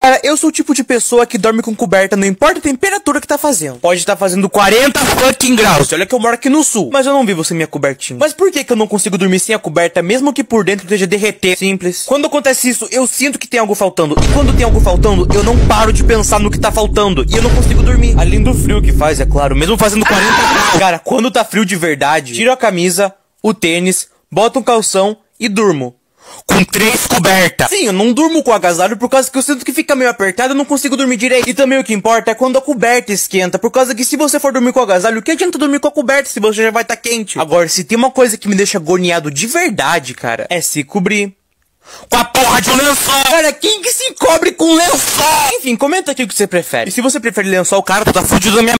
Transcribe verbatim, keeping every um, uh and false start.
Cara, eu sou o tipo de pessoa que dorme com coberta, não importa a temperatura que tá fazendo. Pode estar fazendo quarenta fucking graus. Olha que eu moro aqui no sul, mas eu não vivo sem minha cobertinha. Mas por que que eu não consigo dormir sem a coberta, mesmo que por dentro esteja derreter? Simples. Quando acontece isso, eu sinto que tem algo faltando. E quando tem algo faltando, eu não paro de pensar no que tá faltando. E eu não consigo dormir. Além do frio que faz, é claro, mesmo fazendo quarenta graus. Cara, quando tá frio de verdade, tiro a camisa, o tênis, boto um calção e durmo. Com três cobertas. Sim, eu não durmo com agasalho por causa que eu sinto que fica meio apertado e não consigo dormir direito. E também o que importa é quando a coberta esquenta, por causa que se você for dormir com agasalho, o que adianta dormir com a coberta se você já vai estar quente? Agora, se tem uma coisa que me deixa agoniado de verdade, cara, é se cobrir com a porra de um lençol. Cara, quem que se cobre com lençol? Enfim, comenta aqui o que você prefere. E se você prefere lençol, cara, tu tá fudido da minha